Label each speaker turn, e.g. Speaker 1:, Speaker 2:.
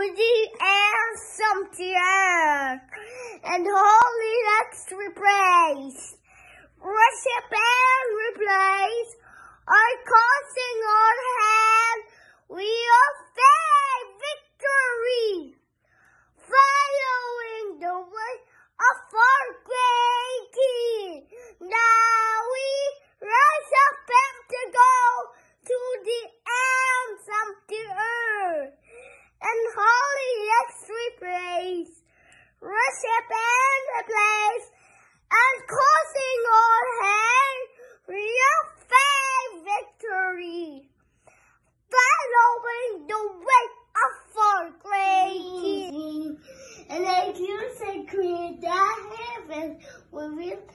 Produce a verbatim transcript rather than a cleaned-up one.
Speaker 1: the anthem to earth, and holy let's replace. Worship and replace our causing on hand. We obtain victory, following the way of our great King. Now we rise up and to go to the ends of the earth, and holy let's replace. Worship and replace, and causing on hand, we obtain victory, following the way of our great King. And like you say, create the heavens, we will